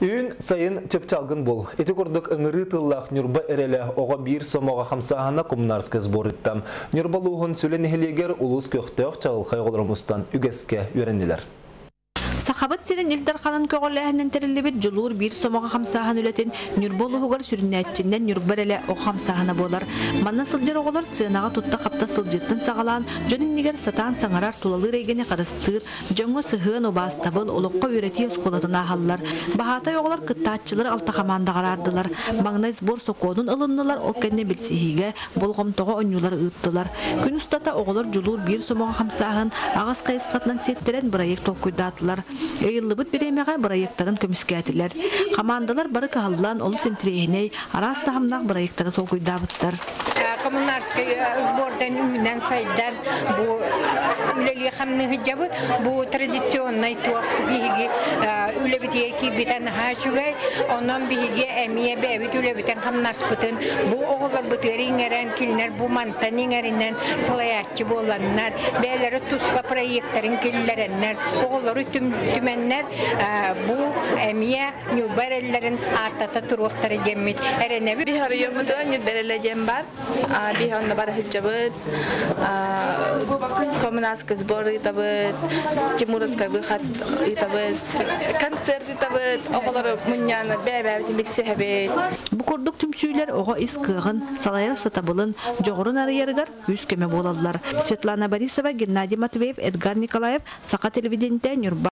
Үн сайын чепчалгын бол. Эти курдук ыңыры тыллах нюрба эреле оға бир сомоға хамсахана коммунарская сбориттам. Нюрбалуғын сүлен эхелегер улус көқтеуқ чағылқай қолырымыстан үгеске үйренелер. Сахабат сирен илдарханын көғіләһінен тәрілібет жылуыр бір сомаға қамсахан үлетін нүрболу хугар сүрінәтчінден нүрбар әлі о қамсахана болар. Манна сылжар оғылар цынаға тұтта қапта сылжыттын сағалан, жөніннегер сатан саңарар тулалы рейгені қарыстыр, жоңғы сығын обастабыл олыққа үйреті өсколатына қалылар. Бахатай оғылар кыттатчылар алтақаманда қарардылар. Маңнай сбор соқонын ылыннылар ол кәнне білсихиге болғымтоға өңюлар ұйттылар. Күн ұстата оғылар жылуыр бір сомаға қамсахан ағас қайысқатынан сеттерен проект толкуйдатылар. Эйыллыбыт беремеға проекттарын көміскәтілер. Командалар бары кағалылан олыс интрейіней араста хамнақ проекттары толкуйдабыттар. Коммунарский сбордан үйінен сайдан бұл үлелі қамны ғыджабыт, бұл традиционный туақ бігі үлебіті екі бітен хашуғай, онын бігі әмие бәбіт үлебітен қамнаспытын, бұл оғылар бұтырын әрін келінер, бұл мантанын әрінен салаятчы боланнар, бәлері тұспа проекттарын келілерінер, оғылары түменнер, бұл әмие нүбар әлілерін артата тұруқтары жеммет. Әрінәбі бихары емітуан нүбәрелі жем бар. Биханна бар хиджабыт, коммунарский сбор итабыт, Тимуровская выход итабыт, концерт итабыт, оғалары мұньяны бәбәбітін білсе әбет. Бұ көрдік түмсүйлер оға ис кығын, салайыр сатабылын, жоғырын арыярығар күз көме боладылар. Светлана Борисова, Геннадий Матвеев, Эдгар Николаев, Сақа телевидениеде Нюрба.